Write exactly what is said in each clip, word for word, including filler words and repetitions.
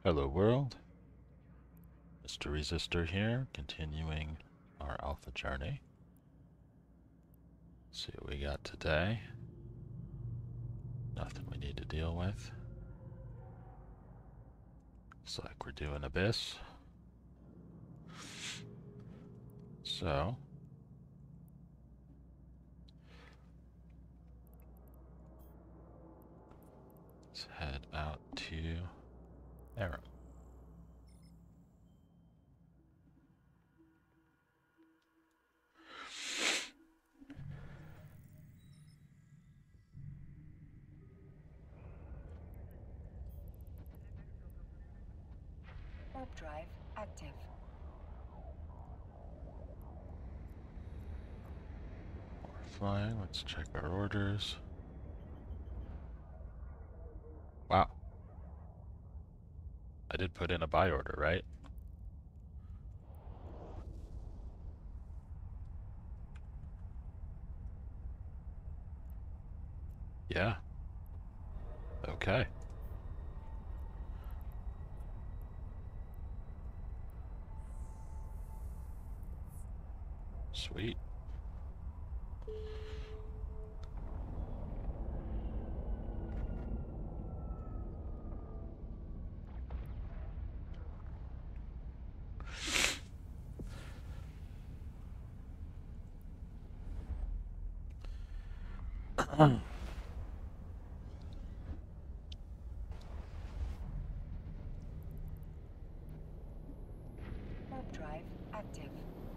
Hello world, Mister Resistor here, continuing our alpha journey. Let's see what we got today. Nothing we need to deal with. Looks like we're doing Abyss. So, let's head out to Aram. Warp drive active. We're flying. Let's check our orders. Wow. I did put in a buy order, right? Yeah. Okay. Sweet. Warp drive active.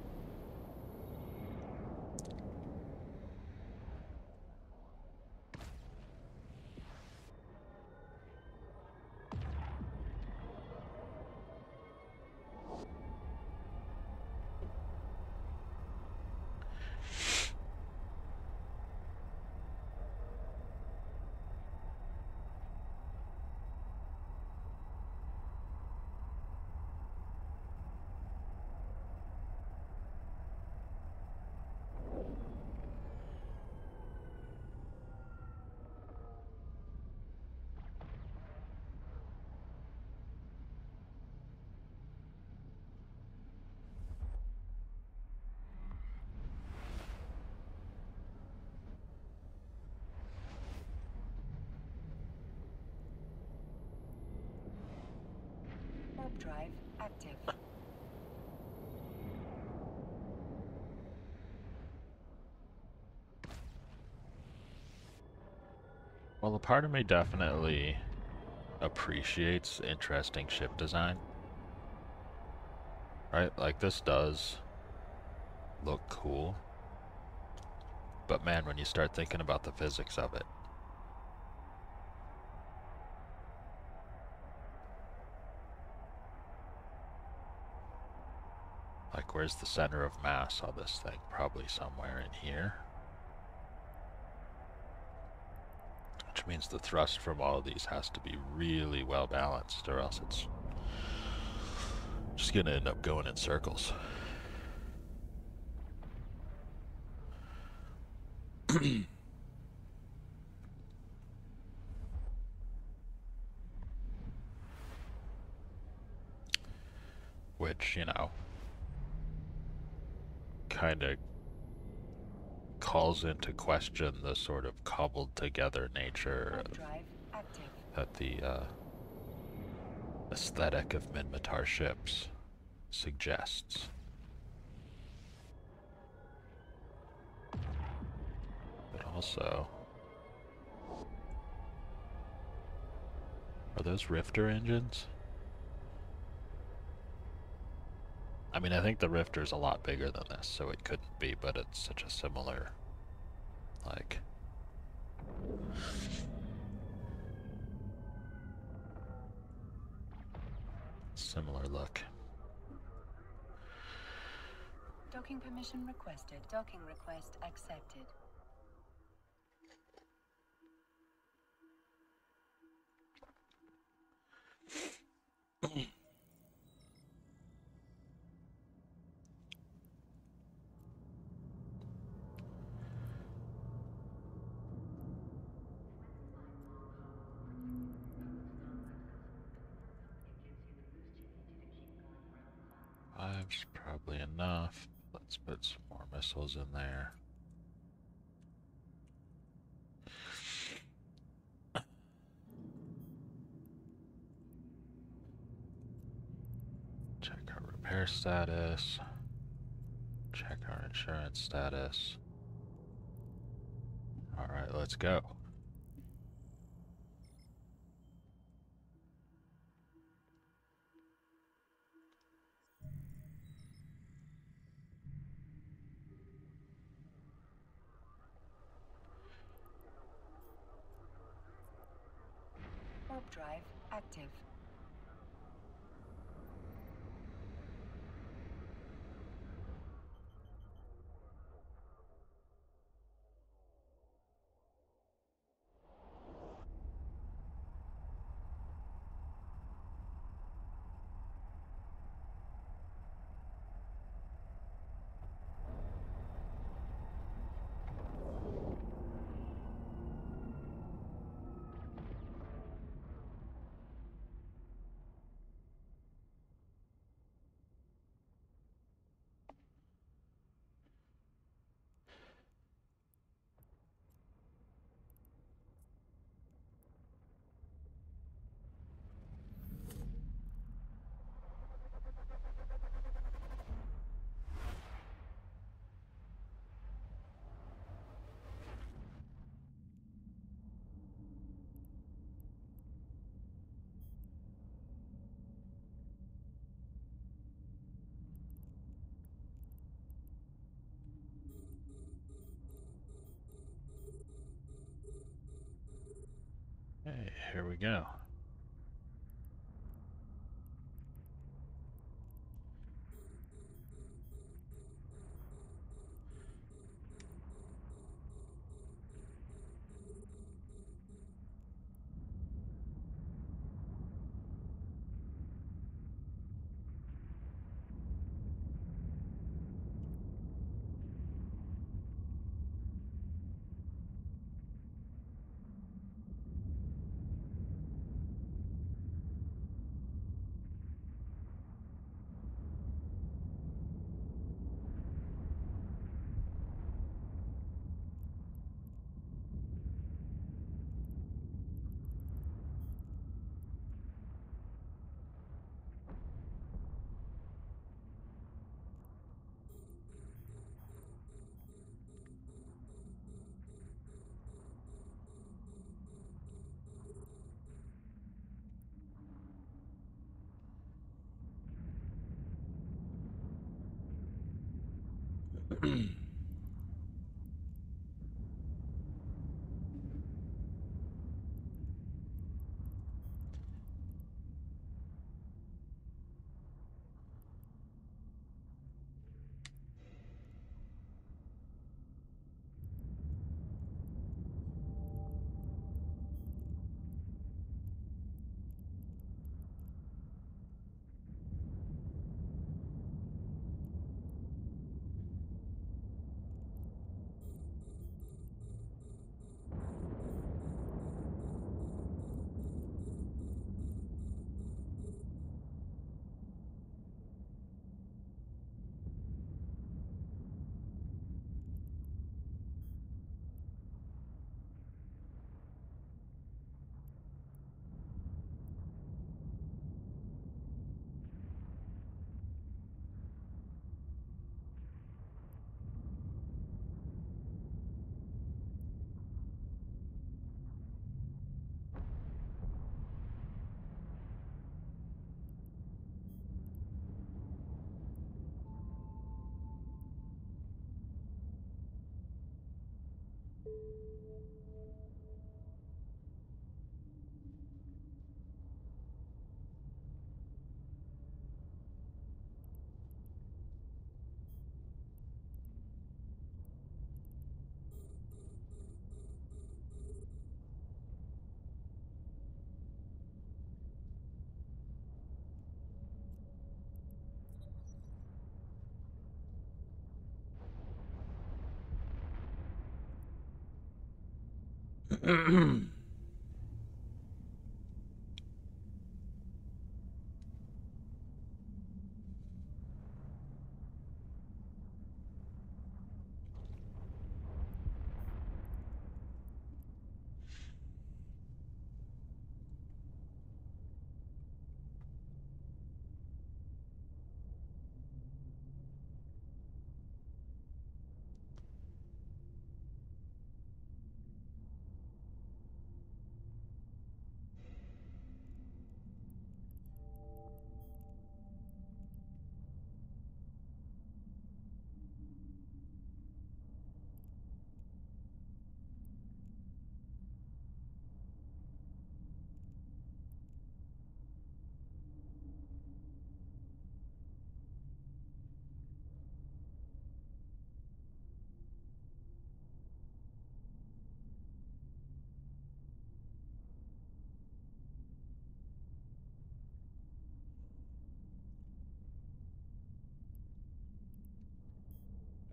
Warp drive active. Well, a part of me definitely appreciates interesting ship design. Right? Like, this does look cool. But man, when you start thinking about the physics of it. Like, where's the center of mass on this thing? Probably somewhere in here. Which means the thrust from all of these has to be really well balanced, or else it's just gonna end up going in circles. Which, you know, kind of calls into question the sort of cobbled together nature Warp drive active. that the uh, aesthetic of Minmatar ships suggests. But also, are those Rifter engines? I mean, I think the Rifter's a lot bigger than this, so it couldn't be, but it's such a similar, like, similar look. Docking permission requested. Docking request accepted. It's probably enough. Let's put some more missiles in there. Check our repair status. Check our insurance status. Alright, let's go. Warp drive active. Hey, here we go.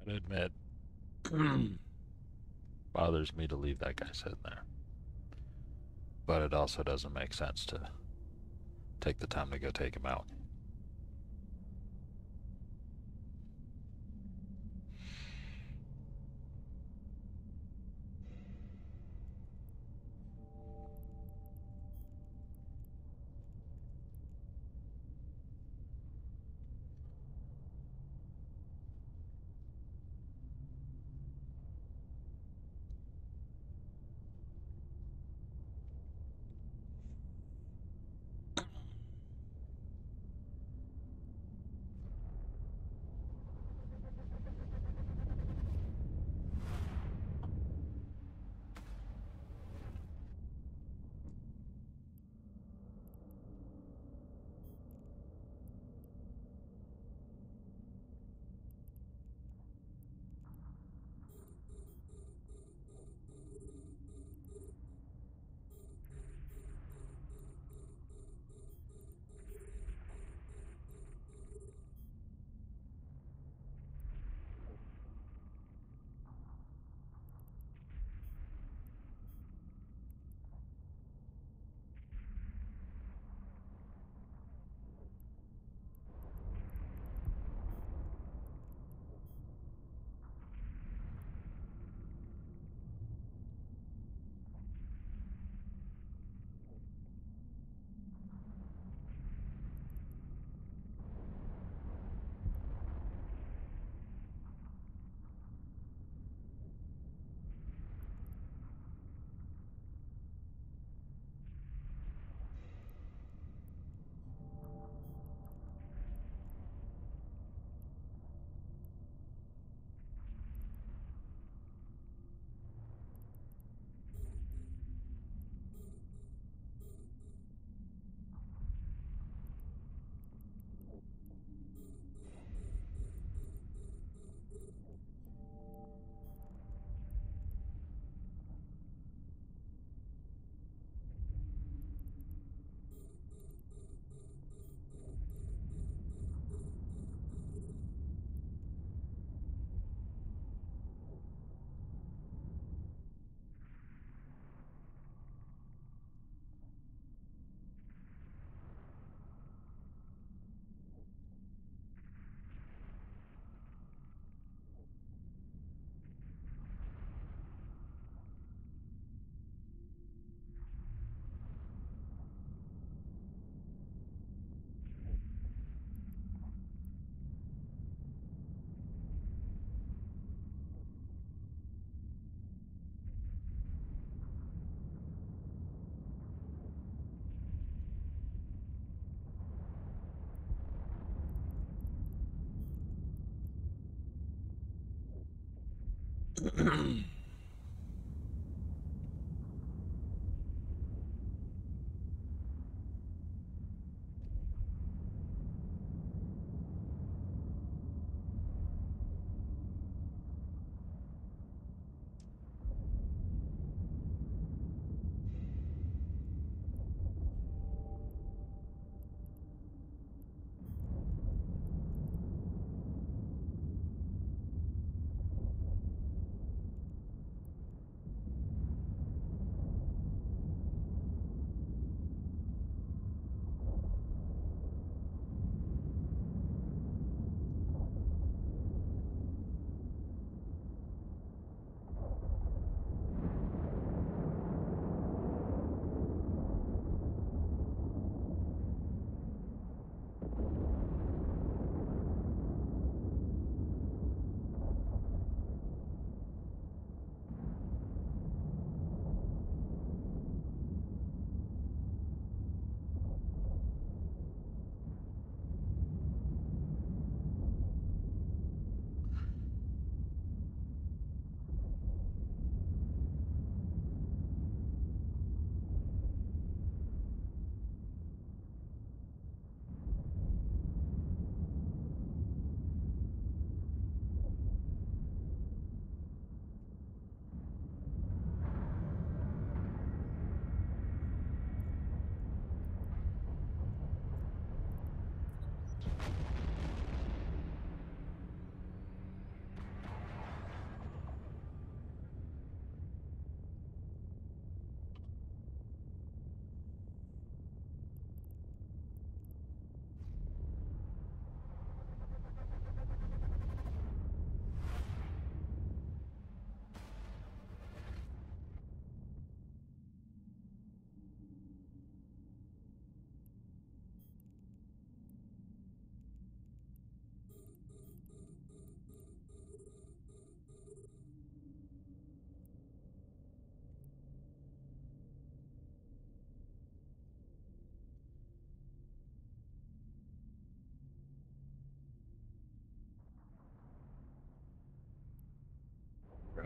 gotta admit, bothers me to leave that guy sitting there. But it also doesn't make sense to take the time to go take him out.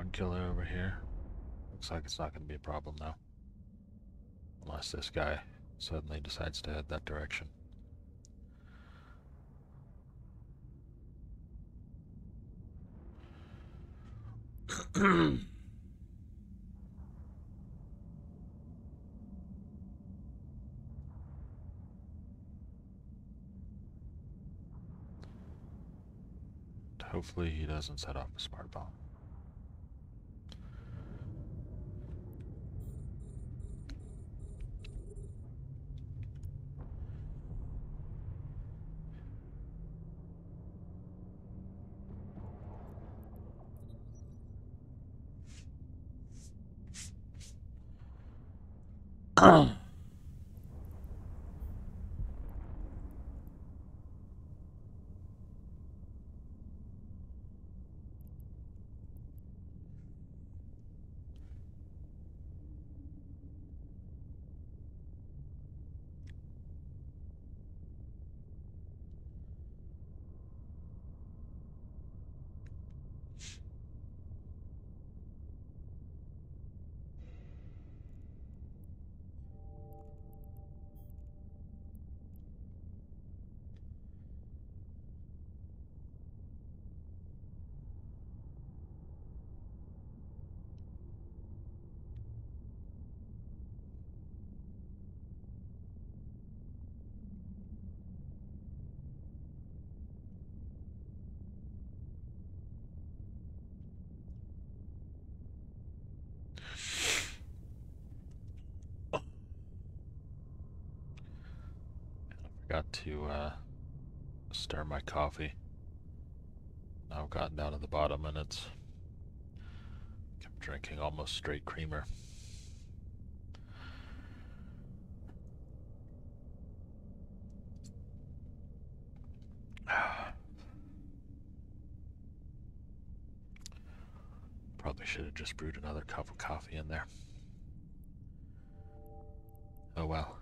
Dragon Killer over here. Looks like it's not going to be a problem now. Unless this guy suddenly decides to head that direction. Hopefully he doesn't set off a smart bomb. Got to uh, stir my coffee. Now I've gotten down to the bottom and it's I'm drinking almost straight creamer. Probably should have just brewed another cup of coffee in there. Oh well.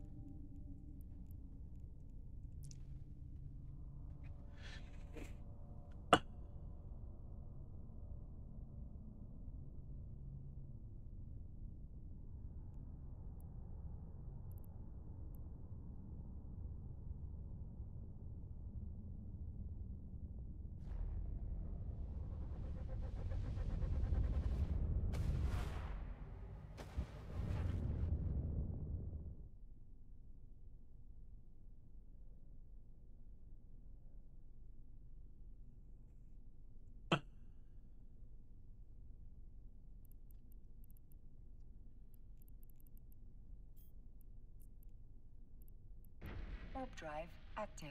Warp drive active.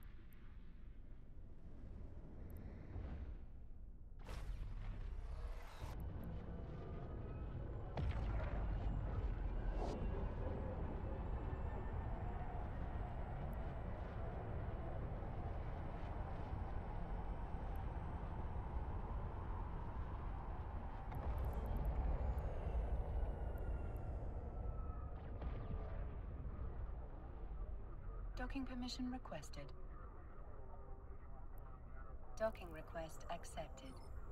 Docking permission requested. Docking request accepted.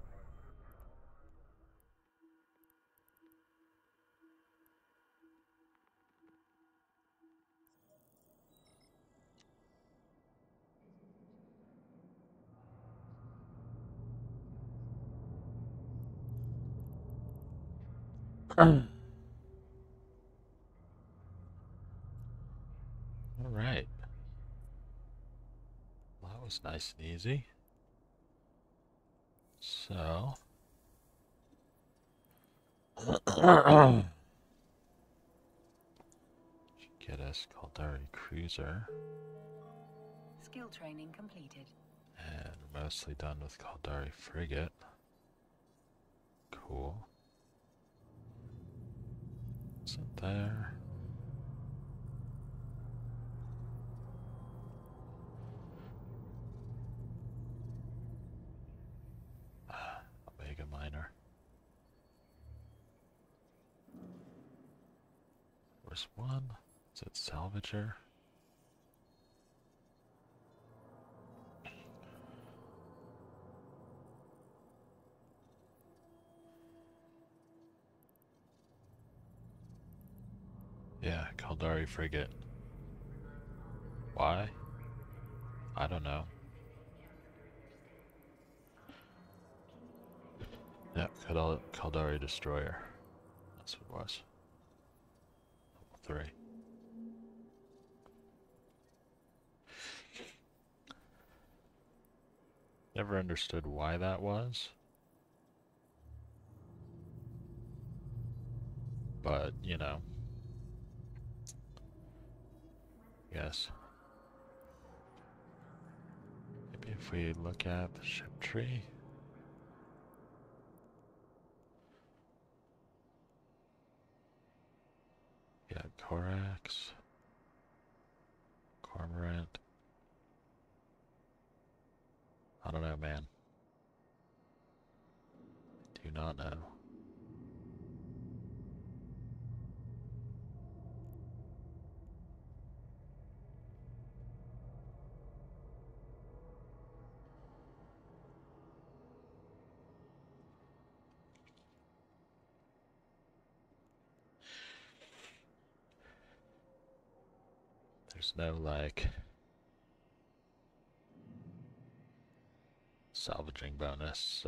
All right. Well, that was nice and easy. So, get us Caldari Cruiser. Skill training completed. And we're mostly done with Caldari Frigate. Cool. Is it there? Omega Miner. Where's one? Is it Salvager? Yeah, Caldari frigate. Why? I don't know. Yeah, Caldari destroyer. That's what it was. Level three. Never understood why that was. But, you know. Yes. Maybe if we look at the ship tree. Yeah, Corax. Cormorant. I don't know, man. Do not know. There's no, like, salvaging bonus, so...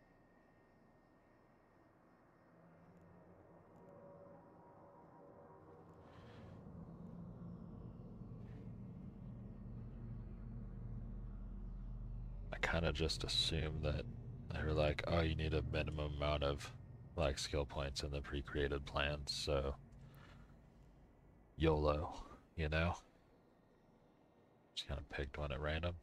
I kind of just assume that they're like, oh, you need a minimum amount of, like, skill points in the pre-created plans, so... YOLO, you know? Just kind of picked one at random.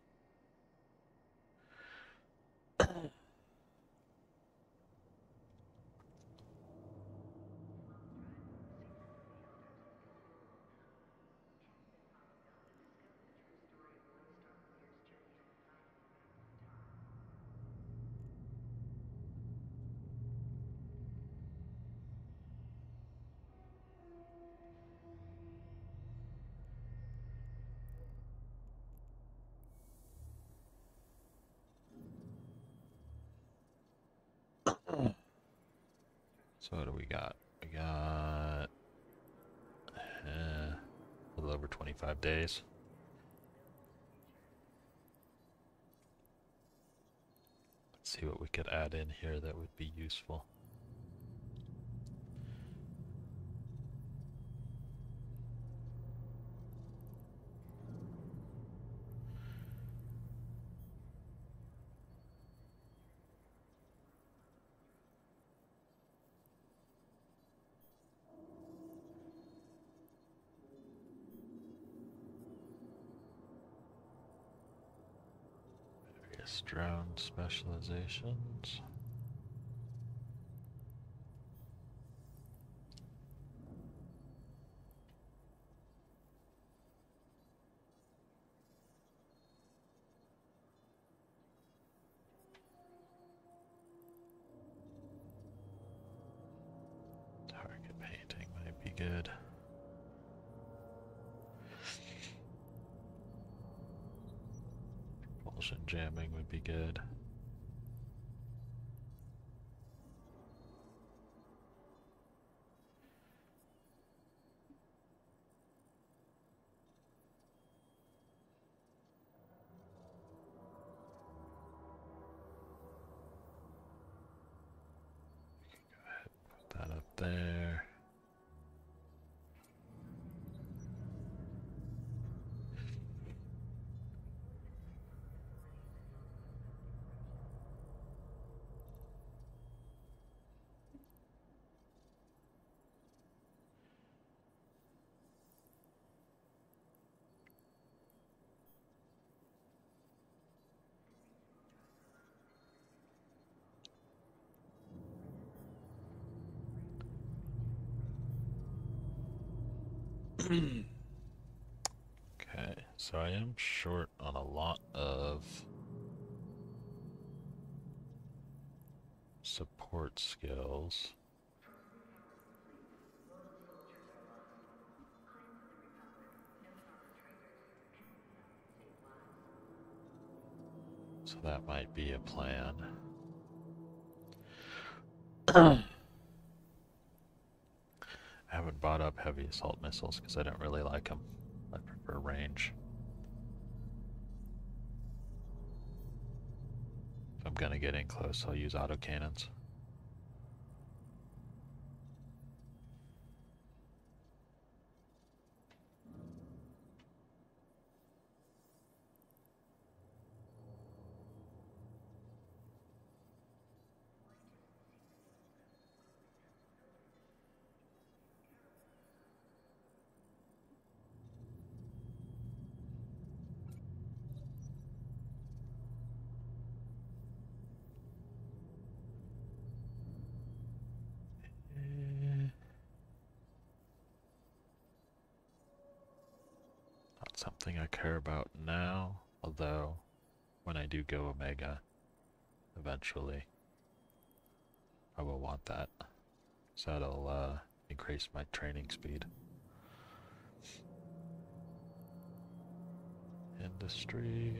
So what do we got? We got uh, a little over twenty-five days. Let's see what we could add in here that would be useful. Various drone specializations. Target painting might be good. Propulsion jamming would be good. Go ahead and put that up there. Okay, so I am short on a lot of support skills. So that might be a plan. I haven't bought up heavy assault missiles because I don't really like them. I prefer range. If I'm gonna get in close, I'll use autocannons. Not something I care about now, although when I do go Omega, eventually, I will want that. So that'll uh, increase my training speed. Industry.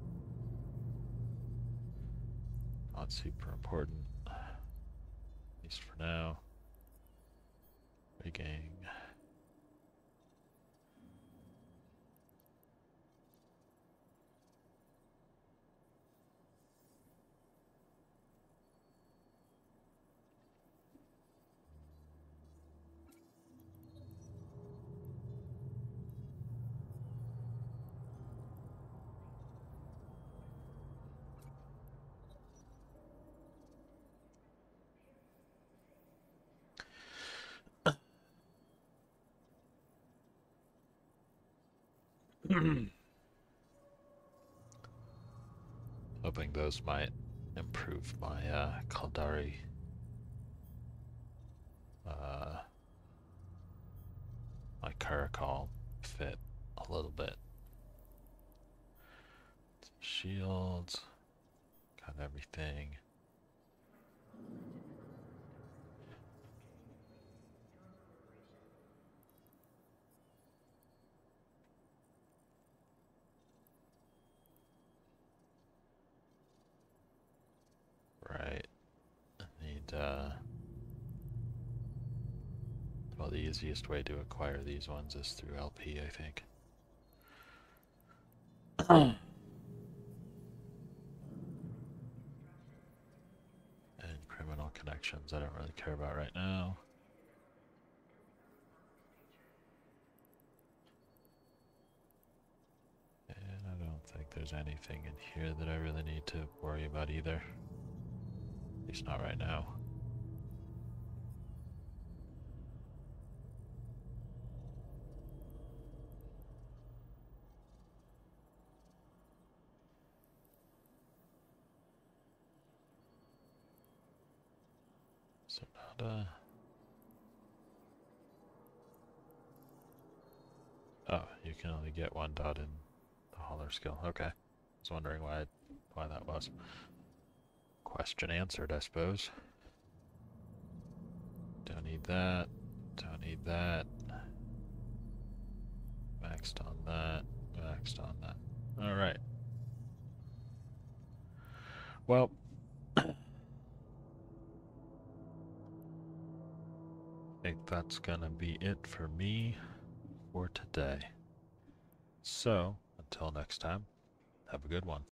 Not super important. At least for now. Rigging. Hoping those might improve my uh, Caldari uh, my Caracol fit a little bit. Shields, got everything. Right. I need, uh... well, the easiest way to acquire these ones is through L P, I think. And criminal connections I don't really care about right now. And I don't think there's anything in here that I really need to worry about either. At least not right now. Sonata. Oh, you can only get one dot in the hauler skill. Okay. I was wondering why why that was. Question answered, I suppose. Don't need that. Don't need that. Maxed on that. Maxed on that. Alright. Well, I think that's gonna be it for me for today. So, until next time, have a good one.